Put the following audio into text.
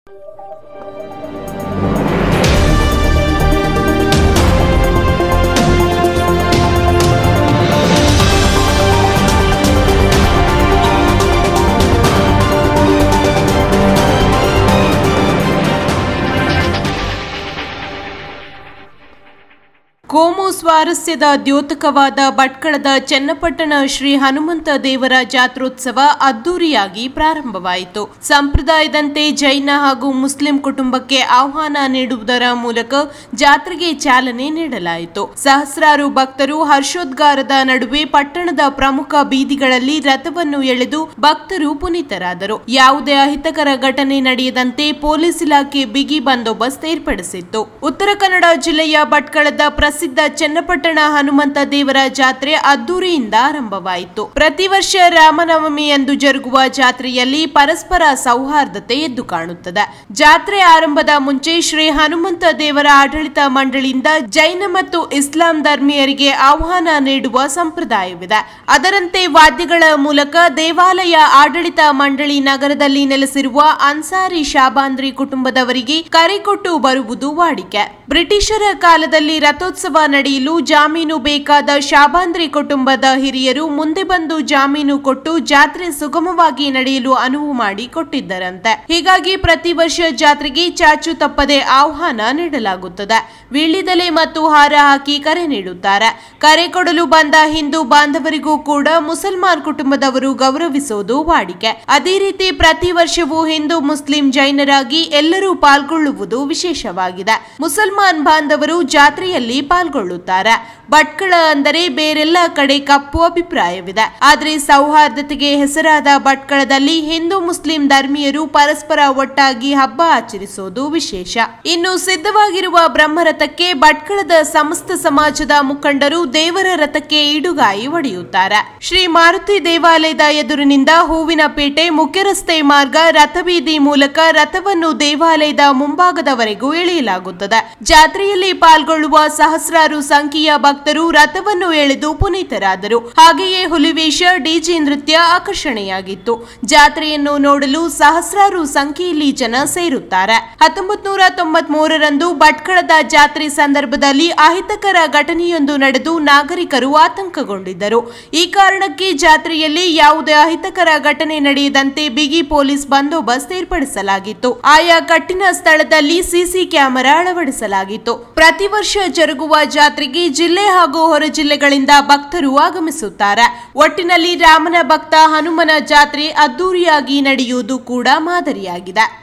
ಕೋಮು ಸ್ವಾರಸ್ಯದ ದ್ಯೋತಕವಾದ ಭಟ್ಕಳದ ಚನ್ನಪಟ್ಟಣ ಶ್ರೀ ಹನುಮಂತ ದೇವರ ಜಾತ್ರೋತ್ಸವ ಅದ್ದೂರಿಯಾಗಿ ಪ್ರಾರಂಭವಾಯಿತು. ಸಂಪ್ರದಾಯದಂತೆ ಜೈನ ಹಾಗೂ ಮುಸ್ಲಿಂ ಕುಟುಂಬಕ್ಕೆ ಆಹ್ವಾನ ನೀಡುವುದರ ಮೂಲಕ ಜಾತ್ರೆಗೆ ಚಾಲನೆ ನೀಡಲಾಯಿತು. ಸಹಸ್ರಾರು ಭಕ್ತರು ಹರ್ಷೋದ್ಗಾರದ ನಡುವೆ ಪಟ್ಟಣದ ಪ್ರಮುಖ ಬೀದಿಗಳಲ್ಲಿ ರಥವನ್ನು ಎಳೆದು ಭಕ್ತರು ಪುನೀತರಾದರು. ಯಾವುದೇ ಅಹಿತಕರ ಘಟನೆ ನಡೆಯದಂತೆ ಪೊಲೀಸ್ ಇಲಾಖೆ ಬಿಗಿ ಬಂದೋಬಸ್ತ್ ಏರ್ಪಡಿಸಿತ್ತು. ಉತ್ತರ ಕನ್ನಡ ಜಿಲ್ಲೆಯ ಭಟ್ಕಳದ ಪ್ರಸಿದ್ಧ ಚನ್ನಪಟ್ಟಣ ಹನುಮಂತ ದೇವರ ಜಾತ್ರೆ ಅದ್ದೂರಿಯಿಂದ ಆರಂಭವಾಯಿತು. ಪ್ರತಿ ವರ್ಷ ರಾಮನವಮಿಯಂದು ಜರುಗುವ ಜಾತ್ರೆಯಲ್ಲಿ ಪರಸ್ಪರ ಸೌಹಾರ್ದತೆ ಎದ್ದು ಕಾಣುತ್ತದೆ. ಜಾತ್ರೆ ಆರಂಭದ ಮುಂಚೆ ಶ್ರೀ ಹನುಮಂತ ದೇವರ ಆಡಳಿತ ಮಂಡಳಿಯಿಂದ ಜೈನ ಮತ್ತು ಇಸ್ಲಾಂ ಧರ್ಮೀಯರಿಗೆ ಆಹ್ವಾನ ನೀಡುವ ಸಂಪ್ರದಾಯವಿದೆ. ಅದರಂತೆ ವಾದ್ಯಗಳ ಮೂಲಕ ದೇವಾಲಯ ಆಡಳಿತ ಮಂಡಳಿ ನಗರದಲ್ಲಿ ನೆಲೆಸಿರುವ ಅನ್ಸಾರಿ ಶಾಬಾಂದ್ರಿ ಕುಟುಂಬದವರಿಗೆ ಕರೆ ಕೊಟ್ಟು ಬರುವುದು ವಾಡಿಕೆ. ಬ್ರಿಟಿಷರ ಕಾಲದಲ್ಲಿ ರಥೋತ್ಸವ ನಡೆಯಲು ಜಾಮೀನು ಬೇಕಾದ ಶಾಬಾಂದ್ರಿ ಕುಟುಂಬದ ಹಿರಿಯರು ಮುಂದೆ ಬಂದು ಜಾಮೀನು ಕೊಟ್ಟು ಜಾತ್ರೆ ಸುಗಮವಾಗಿ ನಡೆಯಲು ಅನುವು ಮಾಡಿ ಕೊಟ್ಟಿದ್ದರಂತೆ. ಹೀಗಾಗಿ ಪ್ರತಿ ವರ್ಷ ಜಾತ್ರೆಗೆ ಚಾಚು ತಪ್ಪದೆ ಆಹ್ವಾನ ನೀಡಲಾಗುತ್ತದೆ. ವೀಳ್ಯದೆಲೆ ಮತ್ತು ಹಾರ ಹಾಕಿ ಕರೆ ನೀಡುತ್ತಾರೆ. ಕರೆ ಕೊಡಲು ಬಂದ ಹಿಂದೂ ಬಾಂಧವರಿಗೂ ಕೂಡ ಮುಸಲ್ಮಾನ್ ಕುಟುಂಬದವರು ಗೌರವಿಸುವುದು ವಾಡಿಕೆ. ಅದೇ ರೀತಿ ಪ್ರತಿ ವರ್ಷವೂ ಹಿಂದೂ ಮುಸ್ಲಿಂ ಜೈನರಾಗಿ ಎಲ್ಲರೂ ಪಾಲ್ಗೊಳ್ಳುವುದು ವಿಶೇಷವಾಗಿದೆ. ಮುಸಲ್ಮಾನ್ ಬಾಂಧವರು ಜಾತ್ರೆಯಲ್ಲಿ ಪಾಲ್ಗೊಳ್ಳುತ್ತಾರೆ. ಭಟ್ಕಳ ಅಂದರೆ ಬೇರೆಲ್ಲ ಕಡೆ ಕಪ್ಪು ಅಭಿಪ್ರಾಯವಿದೆ. ಆದರೆ ಸೌಹಾರ್ದತೆಗೆ ಹೆಸರಾದ ಭಟ್ಕಳದಲ್ಲಿ ಹಿಂದೂ ಮುಸ್ಲಿಂ ಧರ್ಮೀಯರು ಪರಸ್ಪರ ಒಟ್ಟಾಗಿ ಹಬ್ಬ ಆಚರಿಸುವುದು ವಿಶೇಷ. ಇನ್ನು ಸಿದ್ಧವಾಗಿರುವ ಬ್ರಹ್ಮರಥಕ್ಕೆ ಭಟ್ಕಳದ ಸಮಸ್ತ ಸಮಾಜದ ಮುಖಂಡರು ದೇವರ ರಥಕ್ಕೆ ಇಡುಗಾಯಿ ಹೊಡೆಯುತ್ತಾರೆ. ಶ್ರೀ ಮಾರುತಿ ದೇವಾಲಯದ ಎದುರಿನಿಂದ ಹೂವಿನಪೇಟೆ ಮುಖ್ಯ ರಸ್ತೆ ಮಾರ್ಗ ರಥಬೀದಿ ಮೂಲಕ ರಥವನ್ನು ದೇವಾಲಯದ ಮುಂಭಾಗದವರೆಗೂ ಎಳೆಯಲಾಗುತ್ತದೆ. ಜಾತ್ರೆಯಲ್ಲಿ ಪಾಲ್ಗೊಳ್ಳುವ ಸಹಸ್ರಾರು ಸಂಖ್ಯೆಯ ಭಕ್ತರು ರಥವನ್ನು ಎಳೆದು ಪುನೀತರಾದರು. ಹಾಗೆಯೇ ಹುಲಿವೇಷ, ಡಿಜೆ ನೃತ್ಯ ಆಕರ್ಷಣೆಯಾಗಿತ್ತು. ಜಾತ್ರೆಯನ್ನು ನೋಡಲು ಸಹಸ್ರಾರು ಸಂಖ್ಯೆಯಲ್ಲಿ ಜನ ಸೇರುತ್ತಾರೆ. 1993ರಂದು ಭಟ್ಕಳದ ಜಾತ್ರೆ ಸಂದರ್ಭದಲ್ಲಿ ಅಹಿತಕರ ಘಟನೆಯೊಂದು ನಡೆದು ನಾಗರಿಕರು ಆತಂಕಗೊಂಡಿದ್ದರು. ಈ ಕಾರಣಕ್ಕೆ ಜಾತ್ರೆಯಲ್ಲಿ ಯಾವುದೇ ಅಹಿತಕರ ಘಟನೆ ನಡೆಯದಂತೆ ಬಿಗಿ ಪೊಲೀಸ್ ಬಂದೋಬಸ್ತ್ ಏರ್ಪಡಿಸಲಾಗಿತ್ತು. ಆಯಾ ಕಟ್ಟಿನ ಸ್ಥಳದಲ್ಲಿ ಸಿಸಿ ಕ್ಯಾಮೆರಾ ಅಳವಡಿಸಲಾಗಿತ್ತು. ಪ್ರತಿ ವರ್ಷ ಜರುಗುವ ಜಾತ್ರೆಗೆ ಜಿಲ್ಲೆ ಹಾಗೂ ಹೊರ ಜಿಲ್ಲೆಗಳಿಂದ ಭಕ್ತರು ಆಗಮಿಸುತ್ತಾರೆ. ಒಟ್ಟಿನಲ್ಲಿ ರಾಮನ ಭಕ್ತ ಹನುಮನ ಜಾತ್ರೆ ಅದ್ದೂರಿಯಾಗಿ ನಡೆಯುವುದು ಕೂಡ ಮಾದರಿಯಾಗಿದೆ.